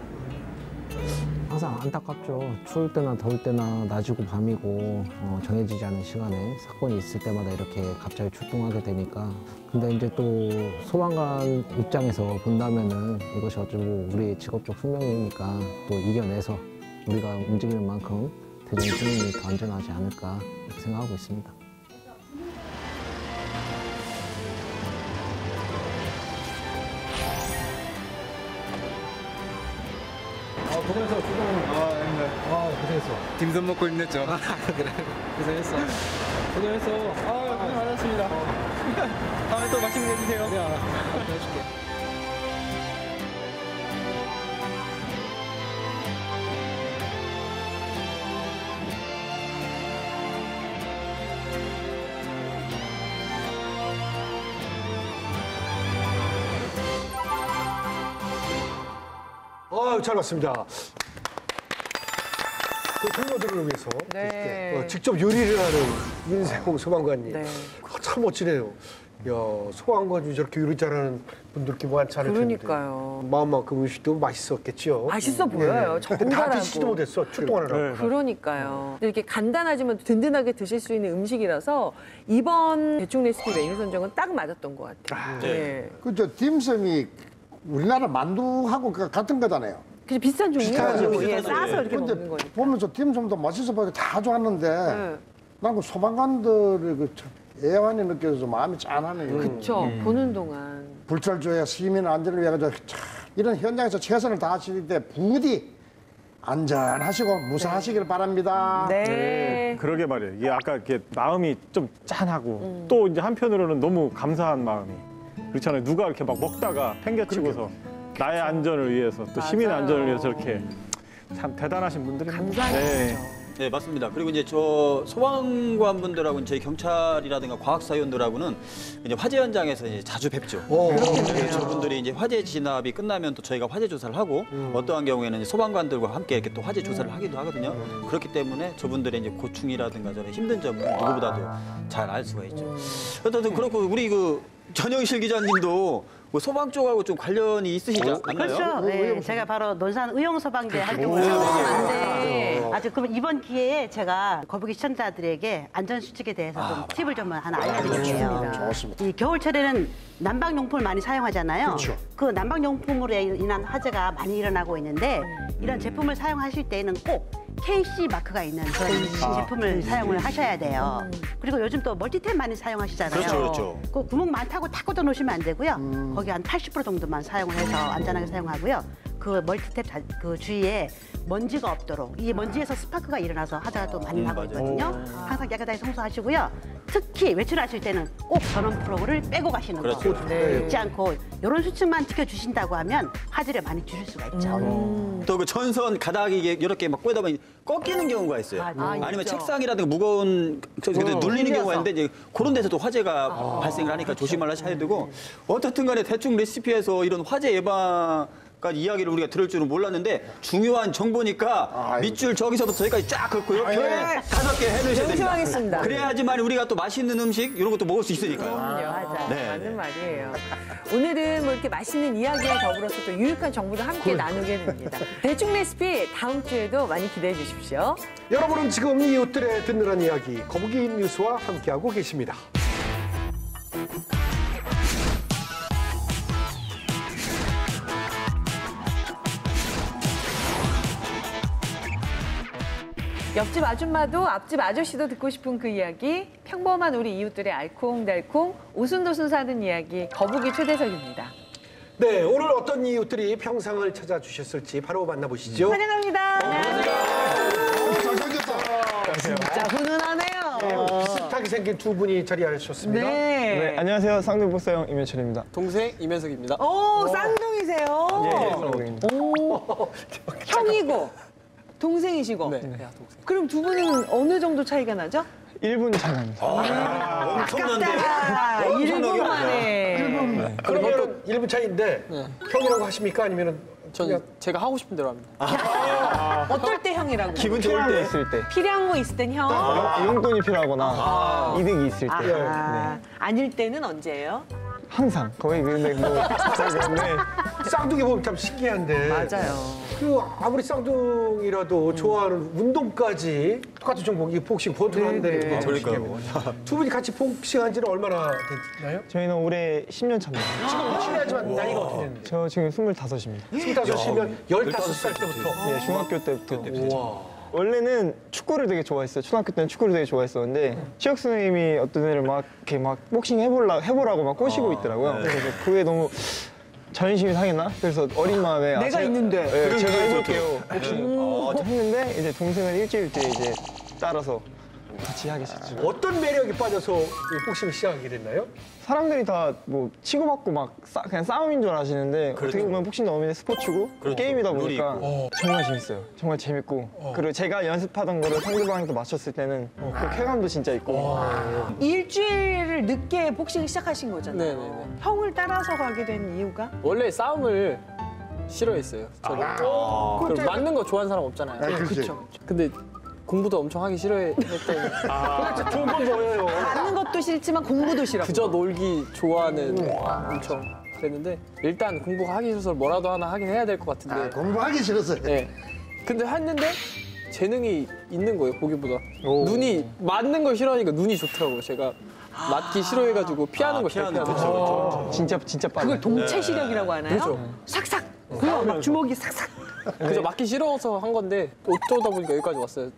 항상 안타깝죠. 추울 때나 더울 때나 낮이고 밤이고 어, 정해지지 않은 시간에 사건이 있을 때마다 이렇게 갑자기 출동하게 되니까. 근데 이제 또 소방관 입장에서 본다면은 이것이 어쩌고 우리의 직업적 숙명이니까 또 이겨내서 우리가 움직이는 만큼 대전 시민이 더 안전하지 않을까 이렇게 생각하고 있습니다. 고생했어, 수고. 아, 네. 아, 고생했어. 딤섬 먹고 힘냈죠. 아, 그래. 고생했어. 고생했어. 아, 고생 많았습니다. 다음에 또 맛있는 거 해주세요. 야, 해줄게. 아유, 잘 봤습니다. 그 동료들을 위해서 네. 이렇게, 어, 직접 요리를 하는 민세홍 소방관님. 네. 어, 참 멋지네요. 야, 소방관이 저렇게 요리 잘하는 분들 이렇게 많지 않을 텐데. 그러니까요. 마음만큼 음식도 맛있었겠죠. 맛있어 보여요. 네. 정갈하고. 다 드시지도 못했어. 출동하느라고. 그러니까요. 근데 이렇게 간단하지만 든든하게 드실 수 있는 음식이라서 이번 대충 레시피 메뉴 선정은 딱 맞았던 것 같아요. 아, 네. 그죠. 딤섬이 우리나라 만두하고 그 같은 거잖아요. 그게 비슷한 비슷하죠. 종류예요. 예, 비슷하죠. 싸서 이렇게 근데 먹는 거니까. 보면서 딤섬도 맛있어 보이고 다 좋았는데 네. 난 그 소방관들의 그 참 애환이 느껴져서 마음이 짠하네요. 그쵸. 음. 보는 동안. 불철주야 시민 안전을 위해 가지고 참 이런 현장에서 최선을 다하실 때 부디 안전하시고 무사하시길 바랍니다. 네. 그러게 말이에요. 이게 아까 이렇게 마음이 좀 짠하고 음. 또 이제 한편으로는 너무 감사한 마음이 그렇잖아요. 누가 이렇게 막 먹다가 팽개치고서 나의 안전을 위해서 또 시민의 맞아요. 안전을 위해서 이렇게 참 대단하신 분들입니다. 감사하죠. 네, 맞습니다. 그리고 이제 저 소방관분들하고 저희 경찰이라든가 과학사위원들하고는 이제 화재 현장에서 이제 자주 뵙죠. 그래서 저분들이 이제 화재 진압이 끝나면 또 저희가 화재 조사를 하고 음. 어떠한 경우에는 이제 소방관들과 함께 이렇게 또 화재 조사를 하기도 하거든요. 그렇기 때문에 저분들의 이제 고충이라든가 저런 힘든 점을 누구보다도 잘 알 수가 있죠. 어쨌든 그렇고 우리 그 전영실 기자님도 뭐 소방 쪽하고 좀 관련이 있으시지 않나요? 그렇죠. 네, 제가 바로 논산 의용소방대 활동을 오. 하고 있는데 아주 그럼 이번 기회에 제가 거북이 시청자들에게 안전수칙에 대해서 좀 팁을 좀 하나 알려드릴게요. 좋습니다. 이 겨울철에는 난방용품을 많이 사용하잖아요. 그렇죠. 그 난방용품으로 인한 화재가 많이 일어나고 있는데 이런 제품을 사용하실 때는 꼭 케이씨 마크가 있는 그런 아, 제품을 케이씨. 사용을 하셔야 돼요. 그리고 요즘 또 멀티탭 많이 사용하시잖아요. 그렇죠, 그렇죠. 그 구멍 많다고 다 꽂아 놓으시면 안 되고요. 거기 한 팔십 퍼센트 정도만 사용을 해서 안전하게 사용하고요. 그 멀티탭 자, 그 주위에 먼지가 없도록 이 먼지에서 스파크가 일어나서 화재가 또 많이 음, 나고 맞아요. 있거든요. 항상 깨끗하게 청소하시고요. 특히 외출하실 때는 꼭 전원 프로그를 빼고 가시는 그렇죠. 거 네. 잊지 않고 이런 수칙만 지켜주신다고 하면 화재를 많이 줄일 수가 있죠. 또 그 전선 가닥이 이렇게 막 꽂다 보면 꺾이는 경우가 있어요. 아, 아, 아니면 있죠. 책상이라든가 무거운 저- 저- 어, 눌리는 눌려서. 경우가 있는데 이제 그런 데서도 화재가 발생을 하니까 조심을 하셔야 되고 어떻든 간에 대충 레시피에서 이런 화재 예방 이야기를 우리가 들을 줄은 몰랐는데 중요한 정보니까 밑줄 저기서부터 저기까지 쫙 긋고요. 아, 예. 별 다섯 개 해주셔야 됩니다. 명심하겠습니다. 그래야지만 우리가 또 맛있는 음식 이런 것도 먹을 수 있으니까요. 맞아요. 네. 맞는 말이에요. 오늘은 뭐 이렇게 맛있는 이야기와 더불어서 또 유익한 정보도 함께 나누게 됩니다. 대충 레시피 다음 주에도 많이 기대해 주십시오. 여러분은 지금 이웃들의 든든한 이야기 거북이 뉴스와 함께하고 계십니다. 옆집 아줌마도 앞집 아저씨도 듣고 싶은 그 이야기, 평범한 우리 이웃들의 알콩달콩 오순도순 사는 이야기, 거북이 초대석입니다. 네, 오늘 어떤 이웃들이 평상을 찾아주셨을지 바로 만나보시죠. 환영합니다. 잘생겼다. 진짜 훈훈하네요. 네, 비슷하게 생긴 두 분이 자리하셨습니다. 네. 네, 안녕하세요. 쌍둥이복사형 임현철입니다. 동생 임현석입니다. 오, 쌍둥이세요? 예, 쌍둥이입니다. 오, 형이고 동생이시고. 네, 동생. 그럼 두 분은 어느 정도 차이가 나죠? 일 분 차이 납니다. 아, 아깝다. 일 분 만에. 일 분. 그러면 일 분 차이인데 형이라고 하십니까? 아니면은 저는 제가 하고 싶은 대로 합니다. 어떨 때 형이라고? 기분 좋을 때 있을 때. 필요한 거 있을 땐 형. 용- 용돈이 필요하거나 이득이 있을 때. 아, 아닐 때는 언제예요? 항상 거의 근데 뭐 그런데 쌍둥이 보면 참 신기한데. 맞아요. 그 아무리 쌍둥이라도 좋아하는 운동까지 똑같은 종목이 복싱 권투를 한다는 게 참 신기해요. 두 분이 같이 복싱한 지는 얼마나 됐나요? 저희는 올해 십 년 차입니다. 지금 실례하지만 나이가 어떻게 되는데? 저 지금 스물다섯입니다. 스물다섯이면 열다섯 살 때부터. 예, 중학교 때부터. 원래는 축구를 되게 좋아했어요. 초등학교 때는 축구를 되게 좋아했었는데 체육 선생님이 어떤 애를 막 이렇게 막 복싱 해보라 해보라고 막 꼬시고 있더라고요. 그래서 그게 너무 자존심이 상했나? 그래서 어린 마음에 아, 내가 제가- 있는데. 네, 그런 제가 게 해볼게요. 복싱. 어, 했는데 이제 동생은 일주일 뒤에 이제 따라서 같이 하게 됐죠. 어떤 매력에 빠져서 이 복싱을 시작하게 됐나요? 사람들이 다 뭐 치고받고 막 싸- 그냥 싸움인 줄 아시는데 어떻게 보면 복싱도 어머니 스포츠고 그렇죠. 게임이다 룰이 보니까 있고. 정말 재밌어요. 정말 재밌고 그리고 제가 연습하던 거를 상대방한테 맞췄을 때는 그 쾌감도 진짜 있고 일주일을 늦게 복싱을 시작하신 거잖아요. 네네네. 형을 따라서 가게 된 이유가? 원래 싸움을 싫어했어요. 저는 아. 그리고 맞는 거 좋아하는 사람 없잖아요. 네, 그렇지. 그쵸. 근데 공부도 엄청 하기 싫어했던. 도대체 좋은 건 뭐예요? 하는 것도 싫지만 공부도 싫어. 그저 놀기 좋아하는 엄청 그랬는데 일단 공부하기 싫어서 뭐라도 하나 하긴 해야 될 것 같은데. 아, 공부하기 싫었어요? 네. 근데 했는데 재능이 있는 거예요 보기보다. 눈이 맞는 걸 싫어하니까 눈이 좋더라고요. 제가 맞기 싫어해가지고 피하는 걸 피하는 피하는 거. 거. 진짜 진짜 빨라. 그걸 동체 시력이라고 하나요? 그렇죠. 삭삭. 그거 막 주먹이 삭삭. 그저 맞기 싫어서 한 건데 어쩌다 보니까 여기까지 왔어요.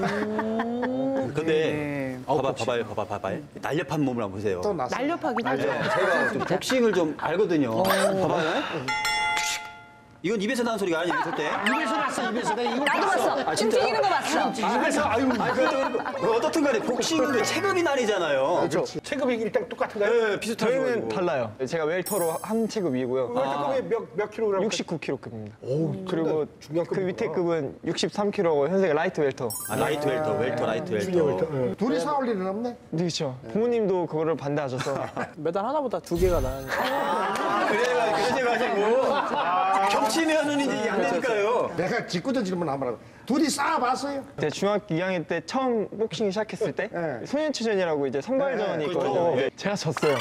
근데 봐봐, 봐봐요, 봐봐, 봐봐요. 날렵한 몸을 한번 보세요. 또 나서. 날렵하긴 하죠. 제가 좀 복싱을 좀 알거든요. 봐봐요. 이건 입에서 나는 소리가 아니에요, 절대. 입에서 났어, 입에서. 내가 이거 나도 봤어. 아, 춤 진짜요? 튀기는 거 봤어. 입에서, 아유. 아니, 그래도 뭐 어떻든 간에 복싱은 그 체급이 나뉘잖아요. 그렇죠. 체급이 일단 똑같은가요? 네, 비슷하죠. 저희는 달라요. 제가 웰터로 한 체급 위고요. 월드컵에 몇, 몇 킬로그램? 육십구 킬로그램입니다. 오, 그리고 그 밑에 급은 육십삼 킬로그램고 현재가 라이트 웰터. 아, 라이트 웰터, 웰터, 라이트 웰터. 둘이 싸울 일은 없네? 그렇죠. 부모님도 그거를 반대하셔서 메달 하나보다 두 개가 나으니까. 아, 그래가지고, 그래가지고. 겹치면은 이제 안 되니까요. 내가 짓궂은 질문 한번 하고. 둘이 싸워봤어요? 제가 중학교 이 학년 때 처음 복싱 시작했을 때 소년체전이라고 이제 선발전이 네, 있거든요. 그렇죠. 제가 졌어요.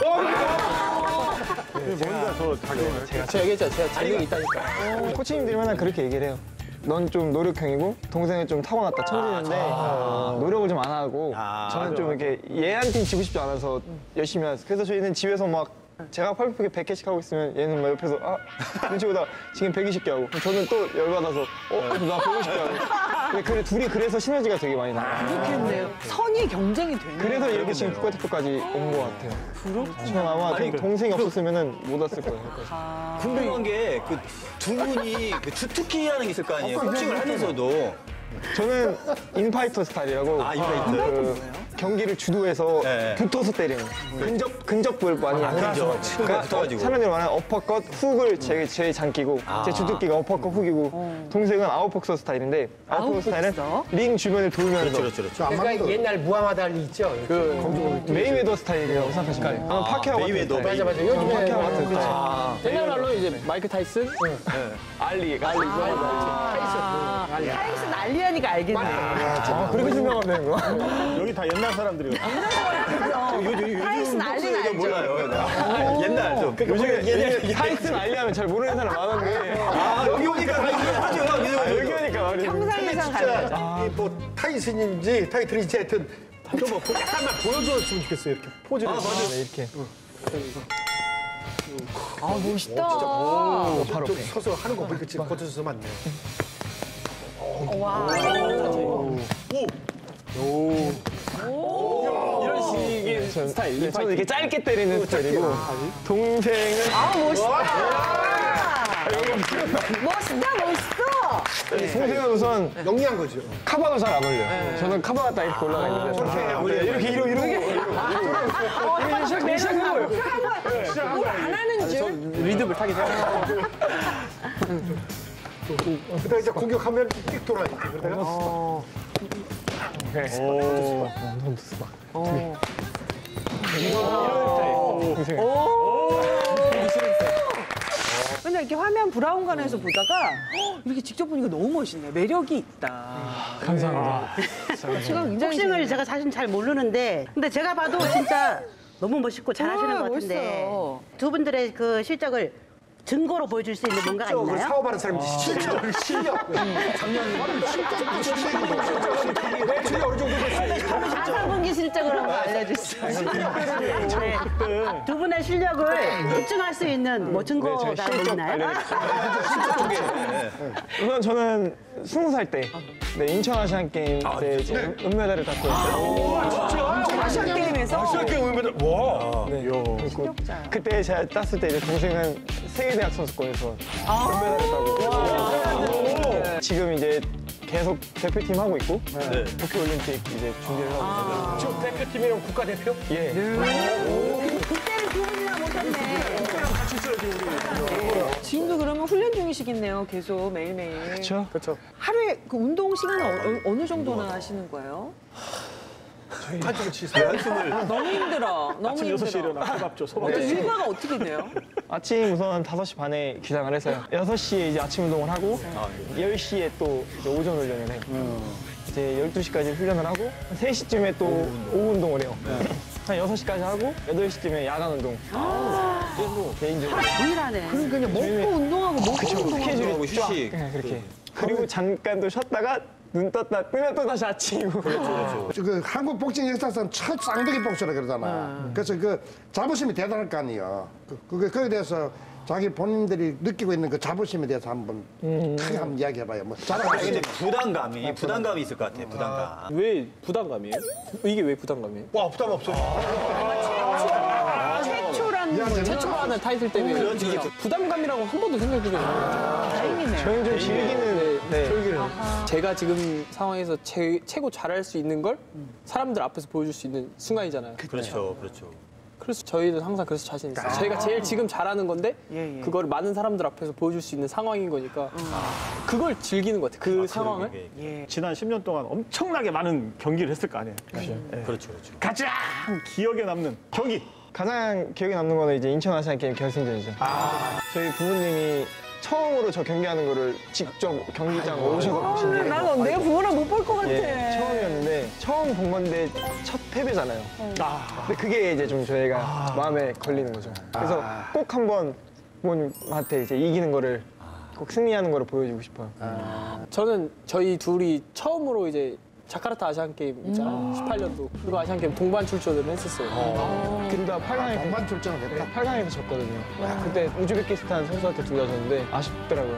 뭔가 저 자격을 제가 제가 얘기했죠. 제가 재능이 있다니까. 코치님들이 맨날 그렇게 얘기를 해요. 넌 좀 노력형이고 동생은 좀 타고났다 천재인데 노력을 좀 안 하고 아, 저는 좀 이렇게 얘한테 지고 싶지 않아서 열심히 하어요. 그래서 저희는 집에서 막 제가 팔굽혀펴기 백 개씩 하고 있으면 얘는 막 옆에서 아 눈치 보다 지금 백이십 개 하고 저는 또 열받아서 어? 나 백오십 개 하고 근데 그래, 둘이 그래서 시너지가 되게 많이 나요. 그렇겠네요. 선의 경쟁이 되네요. 그래서 이렇게 지금 국가대표까지 온 것 같아요. 그렇구나. 저는 아마 아니, 동생이 없었으면 못 왔을 거예요. 궁금한 게 그 두 분이 그 주특기라는 게 있을 거 아니에요. 복싱을 하면서도 저는 인파이터 스타일이라고 아, 인파이터. 그 경기를 주도해서 네. 붙어서 때리는 근접 근접을 많이 아, 하는 근접. 그러니까 붙어가지고. 사람들이 말하는 어퍼컷 훅을 제, 제 장기고 아. 제 주특기가 어퍼컷 훅이고 동생은 아웃복서 스타일인데 아웃복서 스타일은 링 주변을 돌면서 그렇죠, 그렇죠. 그러니까 옛날 무하마드 알리 있죠? 그 메이웨더 스타일이라고 생각하시면 돼요. 아마 파케아 같은 메이웨더, 스타일. 맞아, 맞아. 요즘에 파케아 같은 스타일. 아. 옛날 말로 이제 마이크 타이슨? 알리, 알리. 타이슨 알리하니까 알겠네. 아, 그렇게 생각하면 되는 거야? 여기 다 옛날 사람들이거든. 타이슨 알리는 알죠. 몰라요. 옛날 좀. 요즘에 옛날 타이슨 알리 하면 잘 모르는 사람 많은데. 아, 여기 오니까 하죠. 여기 오니까 말이야. 평상 예상 가능하죠. 뭐 타이슨인지 타이틀인지 하여튼 좀뭐 약간만 보여줬으면 좋겠어요. 이렇게 포즈를. 아, 맞아. 이렇게. 아, 멋있다. 오, 바로 좀 서서 하는 거 보니까 지금 겉에서 맞네. 와. 이런 식의 스타일. 네, 저는 이렇게 짧게 때리는 스타일이고 동생은 아, 멋있다. 멋있다, 멋있어. 동생은 우선 영리한 거죠. 카바가 잘 안 올려요. 저는 카바가 딱 이렇게 올라가 있는데 저는 이렇게 이러고 이러고 이러고 시작 시작한 거예요. 뭘안 하는 줄. 리듬을 타기 시작해요. 그다가 이제 공격하면 삑 돌아 이렇게 그러다가 오. 어. 이런 스타일. 근데 이렇게 화면 브라운관에서 보다가 헉, 이렇게 직접 보니까 너무 멋있네. 매력이 있다. 감사합니다. 제가 굉장히 복싱을 제가 사실 잘 모르는데 근데 제가 봐도 진짜 너무 멋있고 잘하시는 아, 것 같은데 멋있어요. 두 분들의 그 실적을 증거로 보여줄 수 있는 뭔가가 실적을 있나요? 사업하는 사람이지. 실적, 실력. 작년 매출이 어느 정도 됐어요? 사사분기 실적을 한번 알려주시죠. 네. 두 분의 실력을 입증할 수 있는 뭐 증거가 네, 저희 실적 있나요? 우선 저는 스무 살 때 네, 인천 아시안 게임 때 이제 은메달을 땄고 있어요. 아시안 게임에서 아시안 게임 은메달. 와. 네. 그리고 그때 제가 땄을 때 이제 동생은 세계대학 선수권에서 은메달을 따고 지금 이제 계속 대표팀 하고 있고 도쿄올림픽 이제 준비를 하고 있어요. 지금 대표팀이랑 국가대표? 예. 그때는 두 분이나 못했네. 같이 있어야지 우리. 지금도 그러면 훈련 중이시겠네요. 계속 매일매일. 그렇죠. 그렇죠. 하루에 그 운동 시간은 어, 어느 정도나 하시는 거예요? 한숨을 치세요. 너무 힘들어. 너무 아침 여섯 시에 힘들어. 일어나 소밥 줘, 소밥 또 줘. 일과가 어떻게 돼요? 아침 우선 다섯 시 반에 기상을 해서요. 여섯 시에 이제 아침 운동을 하고 열 시에 또 이제 오전 훈련을 해요. 이제 열두 시까지 훈련을 하고 세 시쯤에 또 오후 운동을 해요. 한 여섯 시까지 하고 여덟 시쯤에 야간 운동. 개인적으로. 동일하네. 그럼 그냥 먹고 운동하고 먹고 운동하고. 스케줄이 휴식. 쫙. 네, 그렇게. 그리고 잠깐 또 쉬었다가 눈 떴다 뜨면 또 다시 아침이고. 그렇죠. 그 한국 복싱 역사상 첫 쌍둥이 복수라 그러잖아. 그래서 그 자부심이 대단할 거 아니에요. 그, 그게 거기에 대해서 자기 본인들이 느끼고 있는 그 자부심에 대해서 한번 크게 한번 이야기해봐요. 뭐 아, 근데 부담감이 부담감이 있을 것 같아. 부담감. 왜 부담감이에요? 이게 왜 부담감이에요? 와 부담 없어. 최초라는 거예요. 최초라는 타이틀 때문에 이게 부담감이라고 한 번도 생각해본 적이 없어요. 다행이네요. 저희는 좀 즐기는 네. 즐기는. 제가 지금 상황에서 제, 최고 잘할 수 있는 걸 사람들 앞에서 보여줄 수 있는 순간이잖아요. 그렇죠, 그렇죠. 그래서 저희는 항상 그래서 자신 있어요. 저희가 제일 지금 잘하는 건데 예, 예. 그거를 많은 사람들 앞에서 보여줄 수 있는 상황인 거니까 그걸 즐기는 것 같아요. 그 상황을. 예. 지난 십 년 동안 엄청나게 많은 경기를 했을 거 아니에요. 그렇죠, 그렇죠. 가장 기억에 남는 경기. 가장 기억에 남는 거는 이제 인천 아시안 게임 결승전이죠. 저희 부모님이 처음으로 저 경기하는 거를 직접 경기장 오셔서 보신 게 나는 내 부모랑 못 볼 것 같아. 예, 처음이었는데 처음 본 건데 첫 패배잖아요. 근데 그게 이제 좀 저희가 마음에 걸리는 거죠. 그래서 꼭 한번 부모님한테 이제 이기는 거를 꼭 승리하는 거를 보여주고 싶어요. 저는 저희 둘이 처음으로 이제 자카르타 아시안 게임 있잖아요. 십팔 년도 그거 아시안 게임 동반 출전을 했었어요. 둘 다 팔 강에 동반 출전을 했다. 팔 강에서 졌거든요. 그때 우즈베키스탄 선수한테 둘 다 졌는데 아쉽더라고요.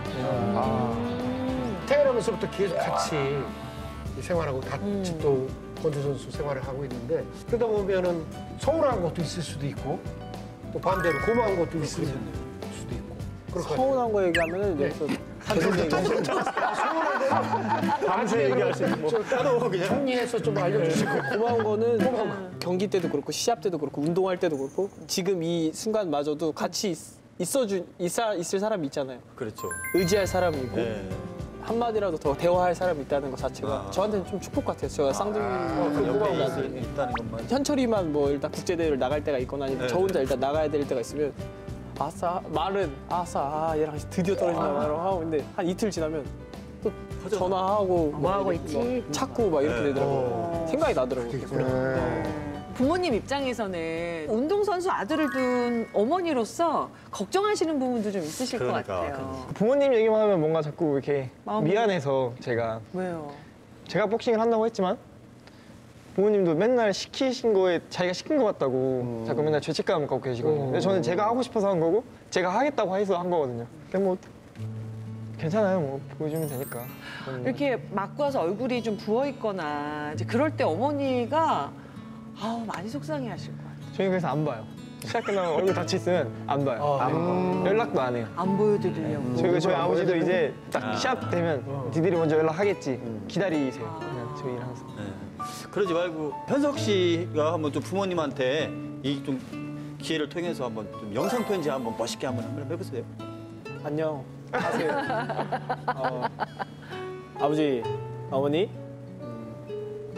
태어나면서부터 계속 같이 생활하고 같이 또 권투 선수 생활을 하고 있는데 그러다 보면은 서운한 것도 있을 수도 있고 또 반대로 고마운 것도 있을 수도 있고. 그럴 거 아니에요. 서운한 거 얘기하면은 여기서 계속 얘기하면 밤새 얘기할 수 있는 뭐 따로 그냥 정리해서 좀 알려주시고 고마운 거는 경기 때도 그렇고 시합 때도 그렇고 운동할 때도 그렇고 지금 이 순간마저도 같이 있, 있어주 있어 있을 사람이 있잖아요. 그렇죠. 의지할 사람이 있고 네. 한마디라도 더 대화할 사람이 있다는 것 자체가 아. 저한테는 좀 축복 같아요. 제가 쌍둥이 그 옆에 나중에 있다는 것만. 현철이만 뭐 일단 국제대회를 나갈 때가 있거나 아니면 네. 저 혼자 일단 나가야 될 때가 있으면 아싸 말은 아싸 아 얘랑 드디어 떨어진다 말하고 하고 근데 한 이틀 지나면 또 전화하고 뭐 하고 있지? 찾고 막 이렇게 네. 되더라고요. 생각이 나더라고요. 부모님 입장에서는 운동선수 아들을 둔 어머니로서 걱정하시는 부분도 좀 있으실 그러니까. 것 같아요. 부모님 얘기만 하면 뭔가 자꾸 이렇게 마음이- 미안해서 제가 왜요? 제가 복싱을 한다고 했지만 부모님도 맨날 시키신 거에 자기가 시킨 것 같다고 자꾸 맨날 죄책감을 갖고 계시거든요. 근데 저는 제가 하고 싶어서 한 거고 제가 하겠다고 해서 한 거거든요. 근데 뭐 괜찮아요. 뭐 보여주면 되니까. 이렇게 맞고 와서 얼굴이 좀 부어 있거나 이제 그럴 때 어머니가 아우 많이 속상해 하실 거예요. 저희 그래서 안 봐요. 시합 끝나면 얼굴 닫혀 있으면 안 봐요. 안 봐. 연락도 안 해요. 안 보여드리려고. 저희, 저희 아버지도 이제 딱 아. 시합 되면 니들이 먼저 연락하겠지. 기다리세요. 그냥 저희는 항상. 네. 그러지 말고 현석 씨가 한번 좀 부모님한테 이 좀 기회를 통해서 한번 좀 영상 편지 한번 멋있게 한번 한번 해보세요. 안녕. 하세요. 어, 아버지, 어머니, 음,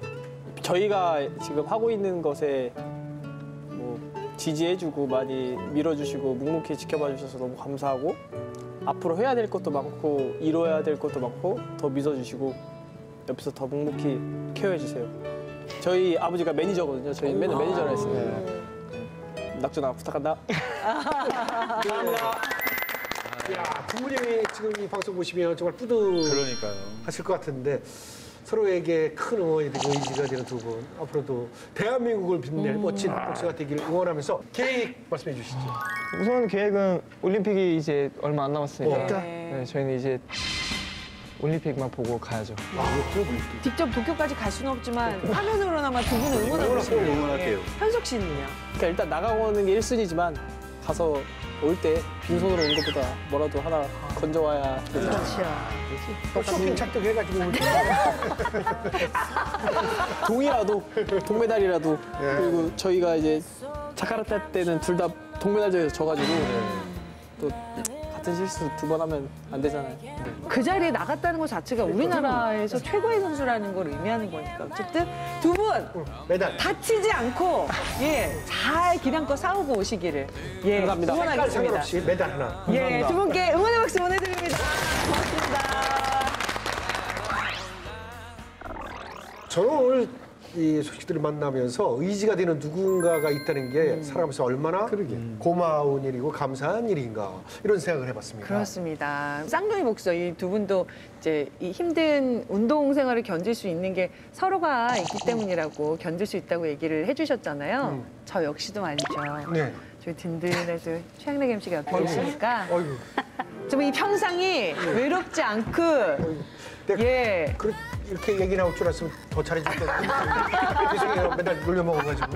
저희가 지금 하고 있는 것에 뭐 지지해주고 많이 밀어주시고 묵묵히 지켜봐 주셔서 너무 감사하고 앞으로 해야 될 것도 많고 이뤄야 될 것도 많고 더 믿어주시고 옆에서 더 묵묵히 케어해주세요. 저희 아버지가 매니저거든요. 저희 맨날 매니저라 했어요. 낙준아 부탁한다. 감사합니다. 야, 부모님이 지금 이 방송 보시면 정말 뿌듯하실 그러니까요. 것 같은데 서로에게 큰 응원이 되고 의지가 되는 두 분 앞으로도 대한민국을 빛낼 멋진 복서가 되기를 응원하면서 계획 말씀해 주시죠. 우선 계획은 올림픽이 이제 얼마 안 남았으니까 없다? 네, 저희는 이제 올림픽만 보고 가야죠. 직접 도쿄까지 갈 수는 없지만 화면으로나마 두 분을 응원하고 싶어요. 응원할게요. 현석 씨는요? 그러니까 일단 나가고는 게 일 순위지만 가서 올 때 빈손으로 온 것보다 뭐라도 하나 건져와야 되죠. 또 쇼핑 착득해가지고 동이라도 동메달이라도 그리고 저희가 이제 자카르타 때는 둘 다 동메달전에서 져가지고 또 같은 실수 두 번 하면 안 되잖아요. 그 자리에 나갔다는 것 자체가 우리나라에서 최고의 선수라는 걸 의미하는 거니까 어쨌든 두 분 다치지 않고 예 잘 기량껏 싸우고 오시기를 예 감사합니다. 응원하겠습니다. 상관없이 메달 하나. 예, 감사합니다. 두 분께 응원의 박수 보내드립니다. 고맙습니다. 저는 오늘 이 소식들을 만나면서 의지가 되는 누군가가 있다는 게 살아가면서 얼마나 고마운 일이고 감사한 일인가 이런 생각을 해봤습니다. 그렇습니다. 쌍둥이 복서 이 두 분도 이제 이 힘든 운동 생활을 견딜 수 있는 게 서로가 있기 때문이라고 견딜 수 있다고 얘기를 해주셨잖아요. 저 역시도 말이죠. 네. 저희 든든해서 최양락 엠씨가 옆에 아이고. 계시니까 어이구. 좀 이 평상이 외롭지 않고 예. 그, 이렇게 얘기 나올 줄 알았으면 더 잘해줄 건데 죄송해요. 맨날 놀려 먹어가지고.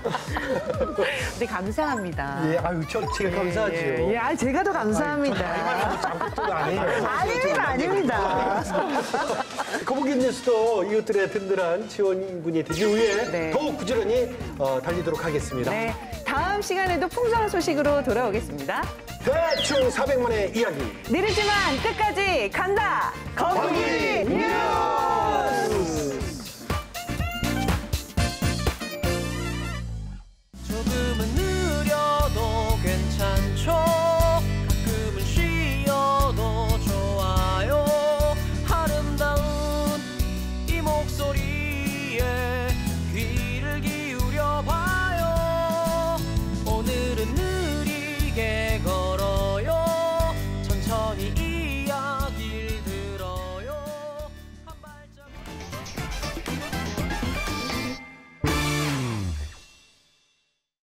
네 감사합니다. 예, 아유 저 제가 감사하지요. 예, 예, 아, 제가 더 감사합니다. 아니에요. 아닙니다, 아닙니다. 거북이 뉴스도 이웃들의 든든한 지원군이 되기 위해 네. 더욱 부지런히 어, 달리도록 하겠습니다. 네, 다음 시간에도 풍성한 소식으로 돌아오겠습니다. 대충 사백만의 이야기. 느리지만 끝까지 간다. 거북이 뉴스.